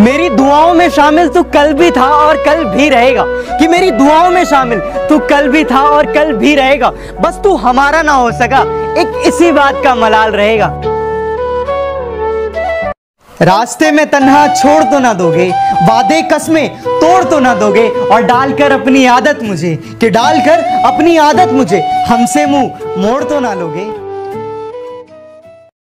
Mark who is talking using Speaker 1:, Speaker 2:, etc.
Speaker 1: मेरी दुआओं में शामिल तू कल भी था और कल भी रहेगा, कि मेरी दुआओं में शामिल तू कल भी था और कल भी रहेगा। बस तू हमारा ना हो सका, एक इसी बात का मलाल रहेगा। रास्ते में तन्हा छोड़ तो ना दोगे, वादे कसमें तोड़ तो ना दोगे, और डालकर अपनी आदत मुझे, कि डालकर अपनी आदत मुझे हमसे मुंह मोड़ तो ना लोगे।